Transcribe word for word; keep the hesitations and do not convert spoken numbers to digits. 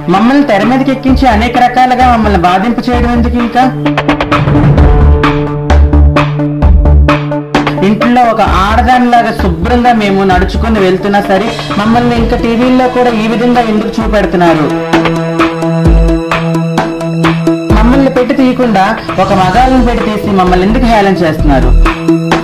మమ్మల్ని తెర మీదకి ఎక్కించి అనేక రకాలుగా మమ్మల్ని బాధింపు చేయడం ఎందుకు? ఇంకా ఇంట్లో ఒక ఆడదానిలాగా శుభ్రంగా మేము నడుచుకుని వెళ్తున్నా సరే మమ్మల్ని ఇంకా టీవీల్లో కూడా ఈ విధంగా ఎందుకు చూపెడుతున్నారు? మమ్మల్ని పెట్టి తీయకుండా ఒక మగాళ్ళని పెట్టి తీసి మమ్మల్ని ఎందుకు హేళన చేస్తున్నారు?